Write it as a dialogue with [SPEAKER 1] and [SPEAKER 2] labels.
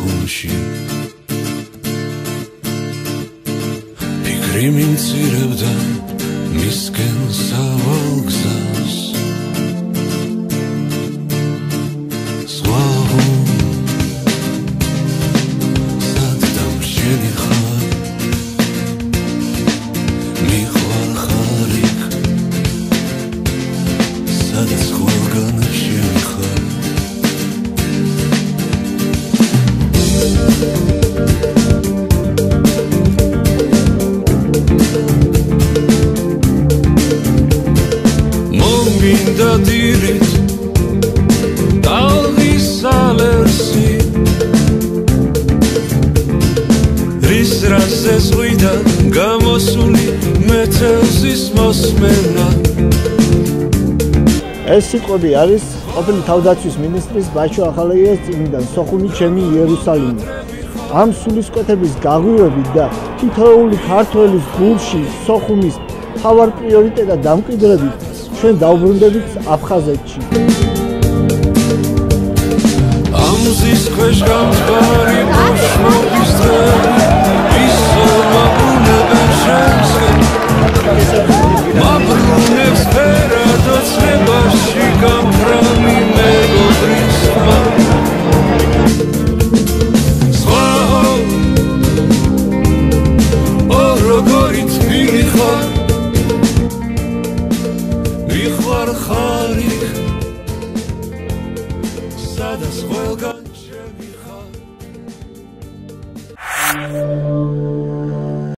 [SPEAKER 1] სოხუმში ფიქრი მიმცირებდა მისკენ სავალ გზას მინდა დირით ტალღის ალერსი რის რასზე ზღვიდან გამოსული მეთევზის მოსმენა
[SPEAKER 2] ეს სიტყვები არის ყოფილი თავდაცვის მინისტრის ბაშო ახალაიას წიგნიდან სოხუმი ჩემი იერუსალიმი ამ სულისკვეთების გაღვივებით და თითოეული ქართველის გულში სოხუმის მთავარ პრიორიტეტად დამკვიდრებით ჩვენ დავბრუნდებით აფხაზეთში.
[SPEAKER 1] ამზის ქვეშ გამწვარი ბოშობის დღეები ისო მაბრუნებენ შემსგენ მაბრუნებს ფერადოცნებაში გამხრამი მეგობრის ხმა სხვაო ო როგორი თბილი ხარ